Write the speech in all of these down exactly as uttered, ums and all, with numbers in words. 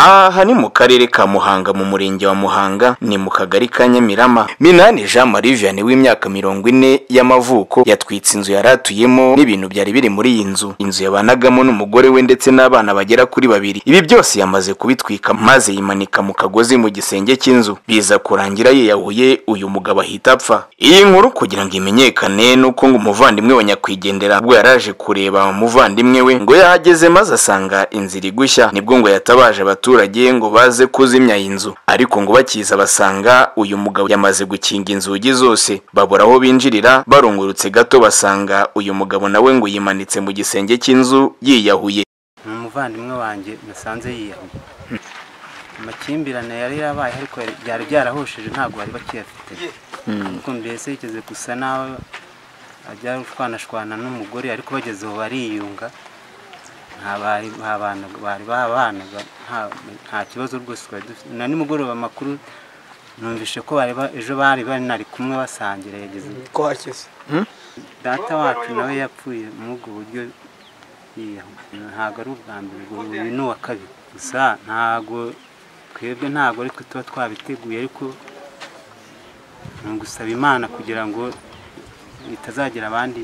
Aha ni mu karere ka Muhanga mu murenge wa Muhanga ni mu kagari ka Nyamirama. Minani Jean Marie Vianney w'imyaka mirongo ine y'amavuko yatwitse inzu yaratuyemo n'ibintu byari biri muri iyi nzu. Inzu yabanagamo n'umugore we ndetse n'abana bagera kuri babiri. Ibi byose yamaze kubitwika maze yimanika mu kagozi mu gisenge cy'inzu. Biza kurangira yiyahuye uyu mugabo ahita apfa. Iyi nkuru kugira ngo imenyekane nuko ngo umuvandimwe wa nyakwigendera ubwo yaraje kureba umuvandimwe we ngo yahageze maze asanga inzira igushya, nibwo ngo yatabaje abaturage ngo baze kuzimya inzu, ariko ngo bakiza basanga uyu mugabo yamaze gukinga inzugi zose. Babura aho binjirira, barungurutse gato basanga uyu mugabo nawe ngo yimanitse mu gisenge cy'inzu yiyahuye. Umuvandimwe wanjye nasanze yiyahuye. Amakimbirane yari yabaye ariko byari byarahosheje ntabwo bari bakiyafite. Kuko mbese yigeze gusa nawe ajya kwanashwana n'umugore ariko bagezeho bariyunga. Ntabari abana bari babana nta kibazo rwose na nimugoroba makuru numvishe ko bari ejo bari bari nari kumwe basangira yageze ko hakese. Data wacu nawe yapfuye mu bwo buryo ntago ari ubwa mbere uyu ni wa kabiri. Gusa ntago twebwe ntago ariko tuba twabiteguye ariko ngusaba Imana kugira ngo itazagira abandi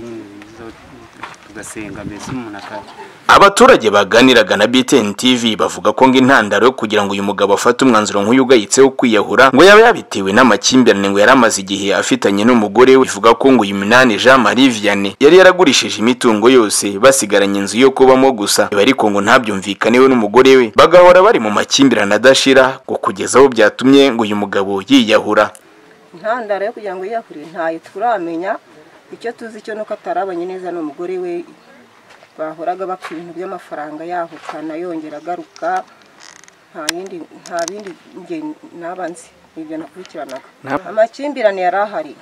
tugasenga mbese umuntu aka. Abaturage baganiraga na B T N T V bavuga ko ngo intandaro kugira ngo uyu mugabo afate umwanzuro nk'uyu ugayitseho kwiyahura ngo yaba yabitewe n'amakimbirane ngo yaramaze igihe afitanye n'umugore we. Ivuga ko ngo uyu Minani Jean Marie Vianney yari yaragurishije imitungo yose basigaranye inzu yo kubamo gusa, ariko ngo ntabyumvikanewe n'umugore we bagahora bari mu makimbirane adashira ngo kugeza aho byatumye ngo uyu mugabo yiyahura. Intandaro yo kugira ngo yiyahure ntayo turamenya, icyo tuzi cyo nuko atarabanye neza n'umugore we, bahoraga bapfa ibintu by'amafaranga yahukana yongera agaruka. Nta yindi nta bindi nge nabanzi ibyo nakurikiranaga. Amakimbirane yarahari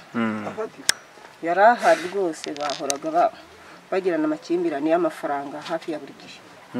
yarahari rwose, bahoraga bagirana amakimbirane y'amafaranga hafi ya buri gihe.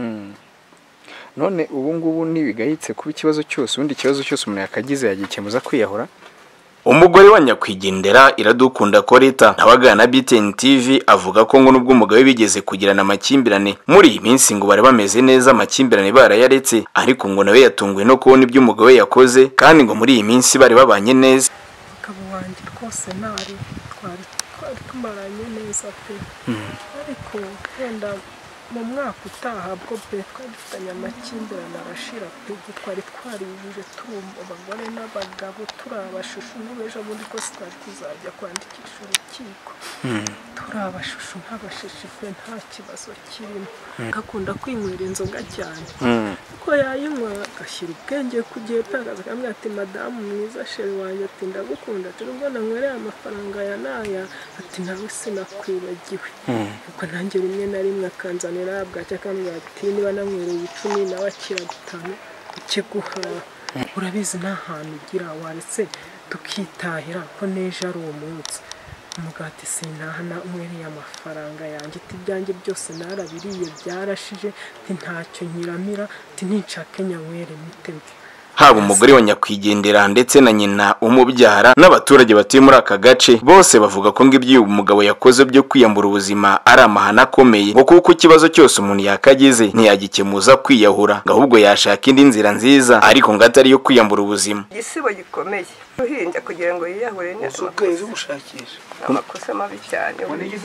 None ubu ngubu nibigayitse kuba ikibazo cyose ubundi ikibazo cyose umuntu yakagize yagikemuza kwiyahura. Umugore wa nyakwigendera Iradukunda Koreta nabagana na B T N T V avuga ko ngo nubwo umugabo we bigeze kugirana amakimbirane muri iyi minsi ngo bari bameze neza, amakimbirane barayaretse, ariko ngo nawe yatunguwe no kubona ibyo umugabo we yakoze kandi ngo muri iyi minsi bari babanye neza. Umugabo wanjye rwose ntari twari twari tumaranye neza pe, ariko wenda mu mwaka utaha bwo pe twari dufitanye amakimbirane arashira pe, twari twaribuje turumva abagore n'abagabo turabashushu n'ubejo bundi ko twari kuzajya kwandikisha urukiko turabashushu nk'abashishi pe, nta kibazo kirimo. Gakunda kwinywera inzoga cyane ko yayinywa agashyira ubwenge ku gihe pe, akaza ati madamu mwiza sheri wanjye ati ndagukunda turubwo nanywereye amafaranga ya naya ati nawe sinakwibagiwe. Kuko nanjye rimwe na rimwe akanzanira bwacya kamwe ati niba nanywereye icumi nawe akira bitanu ukiguha. Urabizi nta hantu ugira waretse tukitahira ko neje ari umunsi. Umugati sinahana umwereye amafaranga yanjye ati byanjye byose narabiriye byarashije ati ntacyo nyiramira ati nticake nyanywere mitembe. Haba umugore wa nyakwigendera ndetse na nyina umubyara n'abaturage batuye muri aka gace bose bavuga ko ngo ibyo umugabo yakoze byo kwiyambura ubuzima ari amahana akomeye, ngo kuko ikibazo cyose umuntu yakagize ntiyagikemuza kwiyahura, ngo ahubwo yashaka indi nzira nziza ariko ngo atari yo kwiyambura ubuzima. Igisibo gikomeye uhinja kugira ngo yiyahure neza ukwezi gushakisha amakosa mabi cyane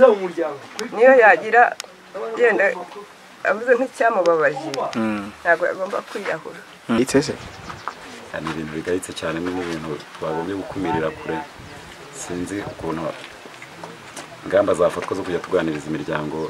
niyo yagira yenda avuze nk'icyamubabaje ntabwo agomba kwiyahura. Itese ni ibintu bigayitse cyane n'ibintu twagombye gukumirira kure. Sinzi ukuntu ingamba zafatwa zo kujya tuganiriza imiryango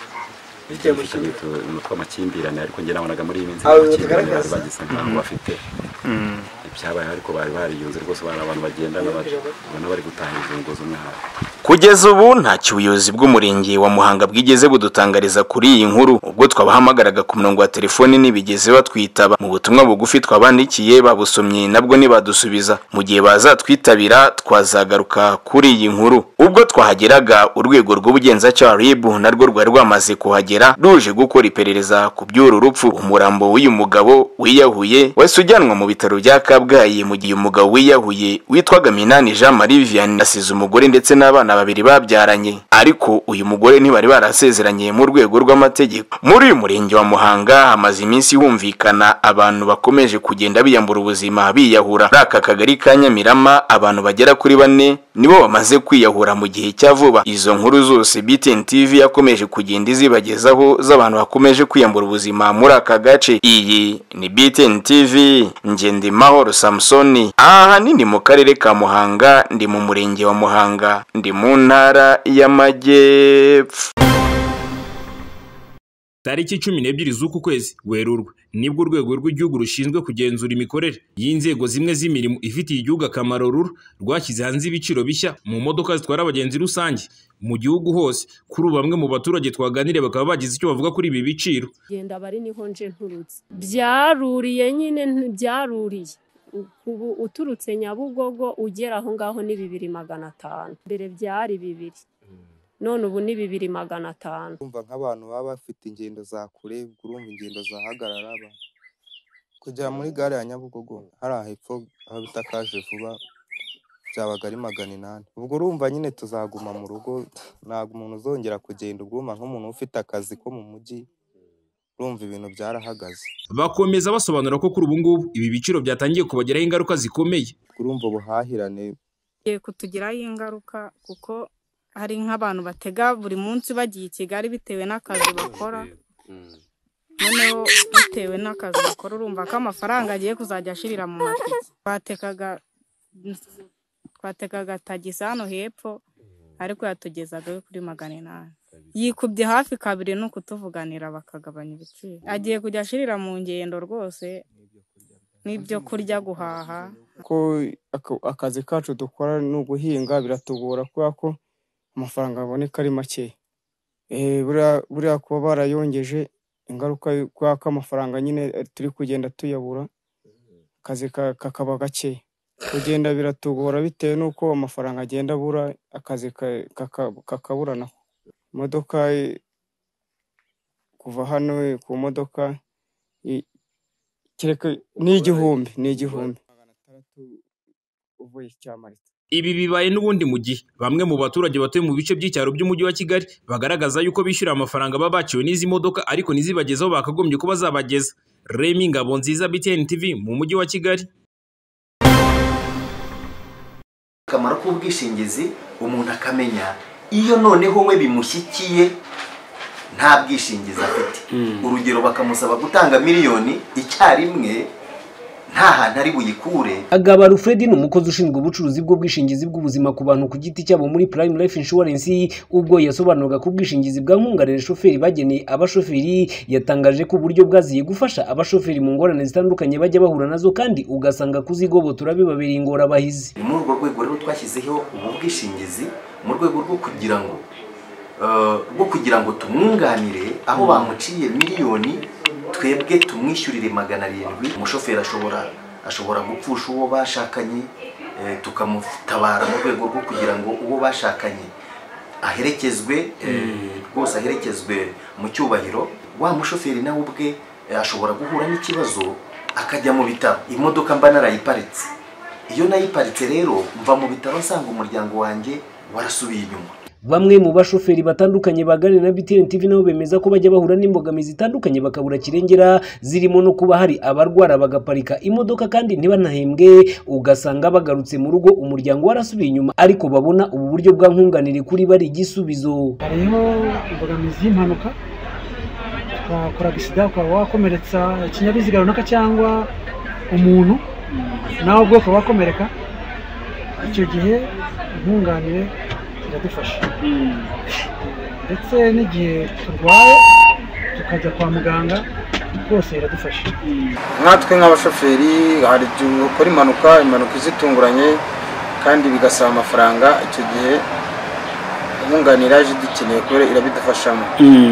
igiye ifite amakimbirane, ariko njye nabonaga muri iyi minsi amakimbirane bari bagize ntabwo bafite ibyabaye, ariko bari bariyunze rwose, bari abantu bagenda n'abana bari gutaha izunguzo umwe hafi. Kugeza ubu nta cyubuyobozi bw'umurenge wa Muhanga bwigeze budutangariza kuri iyi nkuru, ubwo twabahamagaraga ku murongo wa telefone nibigeze batwitaba. Mu butumwa bugufi twabandikiye babusomye nabwo nibadusubiza. Mu gihe bazatwitabira twazagaruka kuri iyi nkuru. Ubwo twahageraga urwego rw'ubugenzacyaha R I B narwo rwari rwamaze kuhagera ruje gukora iperereza ku by'uru rupfu. Umurambo w'uyu mugabo wiyahuye wese ujyanwa mu bitaro bya Kabgayi Kabgayi mu gihe umugabo wiyahuye witwaga Minani Jean Marie Vianney asize umugore ndetse n'abana babiri babyaranye, ariko uyu mugore ntibari barasezeranye mu rwego rw'amategeko. Muri uyu murenge wa Muhanga hamaze iminsi humvikana abantu bakomeje kugenda biyambura ubuzima biyahura. Muri aka kagari ka Nyamirama abantu bagera kuri bane nibo bamaze kwiyahura mu gihe cya vuba. Izo nkuru zose B T N T V yakomeje kugenda izibagezaho z'abantu bakomeje kwiyambura ubuzima muri aka gace. Iyi ni B T N T V, Ngende Mahoro Samsoni. Aha ni mu karere ka Muhanga, ndi mu murenge wa Muhanga, ndi mu ntara y'Amajyepfo. Tariki cumi n'ebyiri z'uku kwezi Werurwe nibwo urwego rw'igihugu rushinzwe kugenzura imikorere y'inzego zimwe z'imirimo ifitiye igihugu akamaro rura rwashyize hanze ibiciro bishya mu modoka zitwara abagenzi rusange mu gihugu hose. Kuri bamwe mu baturage twaganire bakaba bagize icyo bavuga kuri ibi biciro. Genda bari niho nje nturutse byaruriye nyine byaruriye ubu uturutse Nyabugogo ugera aho ngaho ni bibiri magana atanu, mbere byari bibiri none ubu ni bibiri magana atanu. Umva nk'abantu baba bafite ingendo za kure, urumva ingendo zahagarara abantu kujya muri gare ya Nyabugogo hari ahepfo aho bita kaje vuba byabaga ari magana inani. Ubwo urumva nyine tuzaguma mu rugo, ntabwo umuntu uzongera kugenda. Ubwuma nk'umuntu ufite akazi ko mu mujyi, urumva ibintu byarahagaze. Bakomeza basobanura ko kuri ubu ngubu ibi biciro byatangiye kubagiraho ingaruka zikomeye. Urumva ubuhahirane kutugiraho ingaruka kuko hari nk'abantu batega buri munsi bagiye i Kigali bitewe n'akazi bakora, noneho bitewe n'akazi bakora urumva ko amafaranga agiye kuzajya ashirira mu matike. Twatekaga twatekaga tagisi hano hepfo ariko yatugezaga kuri magana inani, yikubye hafi kabiri no kutuvuganira bakagabanya ibiciro. Agiye kujya ashirira mu ngendo rwose n'ibyo kurya guhaha. Ko akazi kacu dukora no guhinga biratugora kubera ko amafaranga aboneka ari make. Eh buriya kuba barayongeje ingaruka kwa amafaranga nyine turi kugenda tuyabura, akazi kakaba gake, kugenda biratugora bitewe nuko amafaranga agenda abura, akazi kakaburana. Imodoka kuva hano ku modoka kereka ni igihumbi ni igihumbi uvuye Cyamarita. Ibi bibaye n'ubundi mu gihe bamwe mu baturage batuye mu bice by'icyaro by'umujyi wa Kigali bagaragaza yuko bishyura amafaranga baba baciwe n'izi modoka ariko nizibagezaho bakagombye kuba zabageza. Remy Ngabonziza, B T N T V mu mujyi wa Kigali. Akamaro k'ubwishingizi umuntu akamenya iyo noneho we bimushyikiye nta bwishingizi afite. Urugero bakamusaba gutanga miliyoni icyarimwe nta hantu ari buyikure. Agaba Alfred ni umukozi ushinzwe ubucuruzi bw'ubwishingizi bw'ubuzima ku bantu ku giti cyabo muri Prime Life Insurance. Ubwo yasobanuraga ko ubwishingizi bwa nkunganire shoferi bageneye abashoferi, yatangaje ko uburyo bwaziye gufasha abashoferi mu ngorane zitandukanye bajya bahura nazo kandi ugasanga kuzigobotora bibabereye ingorabahizi. Muri urwo rwego rero twashyizeho ubu bwishingizi mu rwego rwo kugira ngo rwo kugira ngo tumwunganire aho bamuciye miliyoni twebwe tumwishyurire magana arindwi. Umushoferi ashobora ashobora gupfusha uwo bashakanye, tukamutabara mu rwego rwo kugira ngo uwo bashakanye aherekezwe rwose aherekezwe mu cyubahiro. Wa mushoferi nawe ubwe ashobora guhura n'ikibazo akajya mu bitaro, imodoka mba narayiparitse. Iyo nayiparitse rero mva mu bitaro nsanga umuryango wanjye warasubiye inyuma. Bamwe mu bashoferi batandukanye baganira na B T N T V nabo bemeza ko bajya bahura n'imbogamizi zitandukanye bakabura kirengera, zirimo no kuba hari abarwara bagaparika imodoka kandi ntibanahembwe, ugasanga bagarutse mu rugo umuryango warasubiye inyuma ariko babona ubu buryo bwa nkunganire kuri bari igisubizo. Hariho imbogamizi y'impanuka, twakora accident ukaba wakomeretsa ikinyabiziga runaka cyangwa umuntu nawe ubwoko wakomereka, icyo gihe nkunganire iradufasha. Ndetse n'igihe turwaye tukajya kwa muganga rwose iradufasha. Nkatwe nk'abashoferi hari igihe ukora impanuka impanuka izitunguranye kandi bigasaba amafaranga, icyo gihe nkunganira yaje dukeneye kubera irabidufashamo.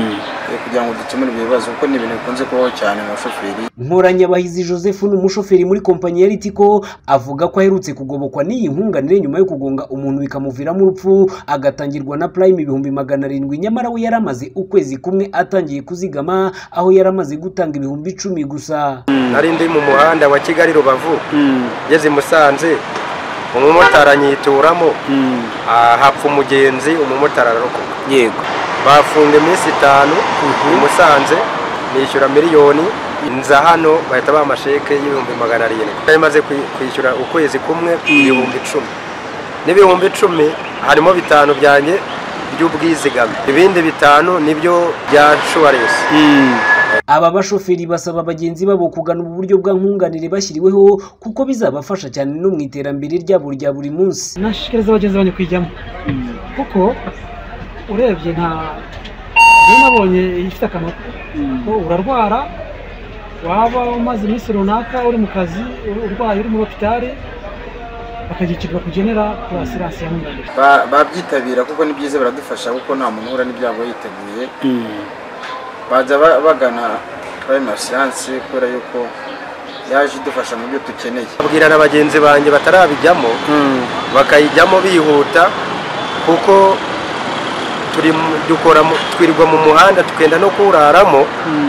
kugira ngo dukemure ibyo bibazo kuko ni ibintu bikunze kubaho cyane mu bashoferi. Nkoranyabahizi Joseph ni umushoferi muri kompanyi ya Ritiko avuga ko aherutse kugobokwa n'iyi nkunganire nyuma yo kugonga umuntu bikamuviramo urupfu agatangirwa na Prime ibihumbi magana arindwi, nyamara we yaramaze ukwezi kumwe atangiye kuzigama aho yaramaze gutanga ibihumbi icumi gusa. Nari ndi mu muhanda wa Kigali Rubavu ngeze Musanze, umumotari anyituramo hapfa umugenzi, umumotari ararokoka. Yego, bafunga iminsi itanu i Musanze, nishyura miliyoni, nza hano bahita bamasheke y'ibihumbi magana arindwi. Nari maze kwishyura ukwezi kumwe ibihumbi icumi, n'ibihumbi icumi harimo bitanu byanjye by'ubwizigame, ibindi bitanu nibyo bya insurance. Aba bashoferi basaba abagenzi babo kugana ubu buryo bwa nkunganire bashyiriweho kuko bizabafasha cyane no mu iterambere ryabo rya buri munsi. Nashikiriza abagenzi bane kwijyamo kuko urebye nta byo nabonye ifite akamaro ko urarwara, waba umaze iminsi runaka uri mu kazi urwaye uri mu hopitali bakagikirwa kugenera kuri asiranse ya nkunganire. Babyitabira kuko ni byiza, biradufasha kuko nta muntu uhura n'ibyago yiteguye. Baza bagana Prime Assurance kubera yuko yaje idufasha mu byo dukeneye. Babwira n'abagenzi banjye batarabijyamo bakayijyamo bihuta kuko turi dukora twirirwa mu muhanda tukenda no kuraramo,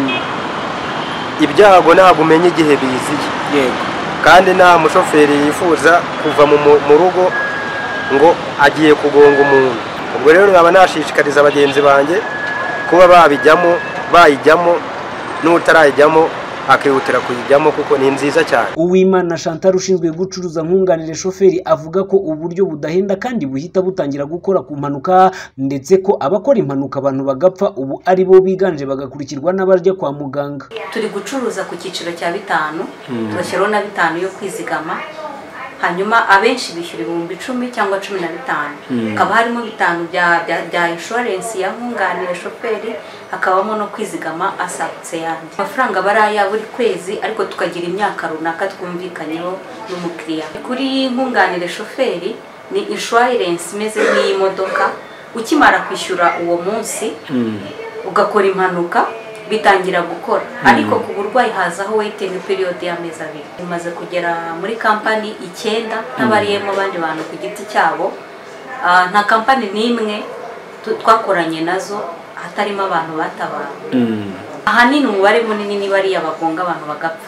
ibyago ntabwo umenye igihe biziye. Yego, kandi nta mushoferi yifuza kuva mu rugo ngo agiye kugonga umuntu. Ubwo rero nkaba nashishikariza abagenzi banjye kuba babijyamo bayijyamo n'utarayijyamo akihutira kuyijyamo kuko ni nziza cyane. Uwimana Chantal ushinzwe gucuruza nkunganire shoferi avuga ko uburyo budahenda kandi buhita butangira gukora ku mpanuka, ndetse ko abakora impanuka abantu bagapfa ubu ari bo biganje bagakurikirwa n'abarya kwa muganga. Turi gucuruza ku cyiciro cya bitanu, turashyiraho na bitanu yo kwizigama, hanyuma abenshi bishyura ibihumbi icumi cyangwa cumi na bitanu. Hakaba harimo bitanu bya insurance ya nkunganire shoferi, hakabamo no kwizigama asabutse yandi. Amafaranga baraya buri kwezi, ariko tukagira imyaka runaka twumvikanyeho n'umukiriya. Kuri nkunganire shoferi ni insurance imeze nk'iy'imodoka, ukimara kwishyura uwo munsi ugakora impanuka bitangira gukora, ariko ku burwayi hazaho waiting period y'amezi abiri. Imaze kugera muri kampani icyenda n'abariyemo abandi bantu ku giti cyabo, nta kampani n'imwe twakoranye nazo hatarimo abantu batabara. Ahanini umubare munini ni bariya bagonga abantu bagapfa.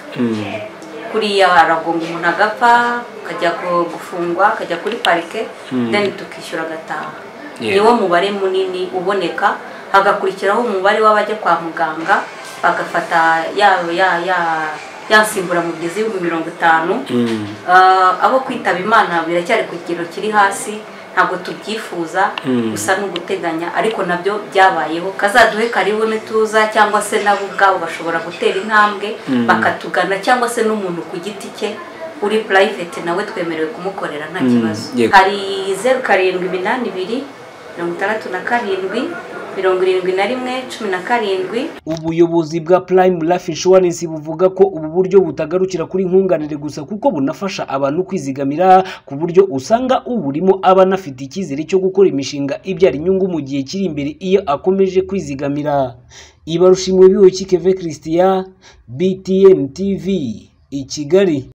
Kuriya aragonga umuntu agapfa, akajya gufungwa, akajya kuri parike, then tukishyura agataha. Niwo mubare munini uboneka, hagakurikiraho umubare w'abajya kwa muganga bagafata ya ya ya yansimbura mu byizi y'ibihumbi mirongo itanu. Abo kwitaba Imana biracyari ku kigero kiri hasi, ntabwo tubyifuza, gusa n'uguteganya, ariko nabyo byabayeho. Kazaduhe karibu nituza, cyangwa se nabo ubwabo bashobora gutera intambwe bakatugana, cyangwa se n'umuntu ku giti cye uri private nawe twemerewe kumukorera nta kibazo. Hari zeru karindwi iminani ibiri mirongo itandatu na karindwi mirongo irindwi na rimwe cumi na karindwi. Ubuyobozi bwa Prime Life Insurance buvuga ko ubu buryo butagarukira kuri nkunganire gusa kuko bunafasha abantu kwizigamira, ku buryo usanga uburimo aba anafite icyizere cyo gukora imishinga ibyara inyungu mu gihe kiri imbere iyo akomeje kwizigamira. Ibarushimwe biho Keve Christian, B T N T V, i Kigali.